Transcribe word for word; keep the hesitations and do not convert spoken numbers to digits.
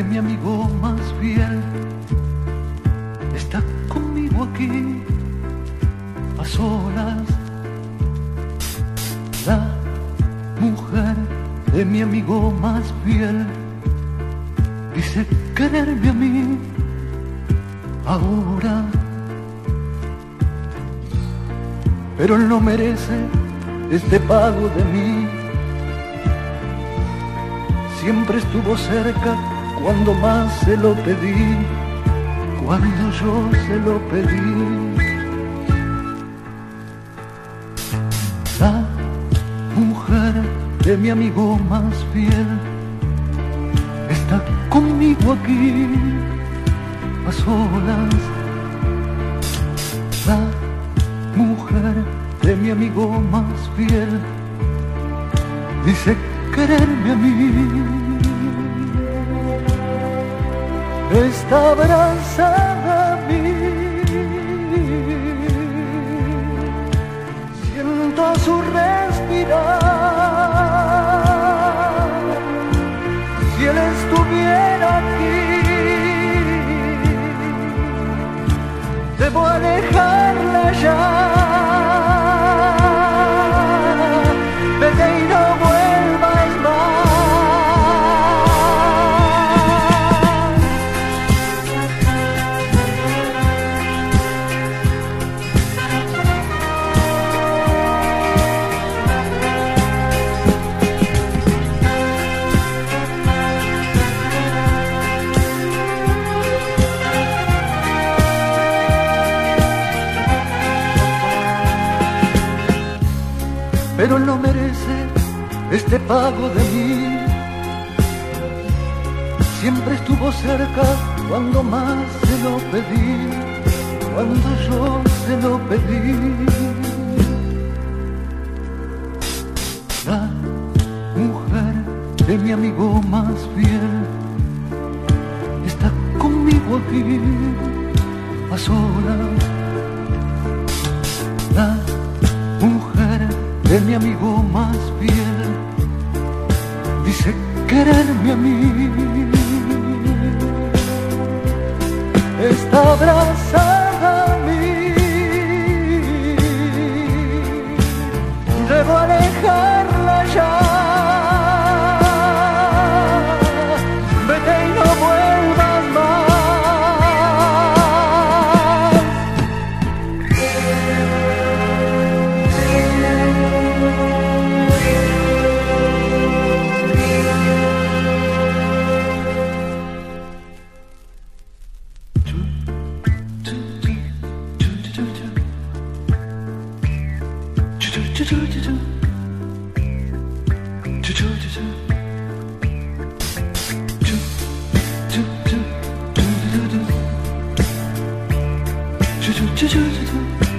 mi amigo más fiel está conmigo aquí a solas. La mujer de mi amigo más fiel dice quererme a mí ahora, pero él no merece este pago de mí. Siempre estuvo cerca cuando más se lo pedí, cuando yo se lo pedí. La mujer de mi amigo más fiel está conmigo aquí a solas. La mujer de mi amigo más fiel dice quererme a mí. Está abrazada a mí, siento su respirar. Si él estuviera aquí, debo alejarla ya. Vete y no vuelvas más. Pero él no merece este pago de mí. Siempre estuvo cerca cuando más se lo pedí, cuando yo se lo pedí. La mujer de mi amigo más fiel está conmigo aquí a solas. La mujer de mi amigo más fiel dice quererme a mí. Está abrazada a mí, debo alejarla ya. Vete y no vuelvas más. Do do do do do.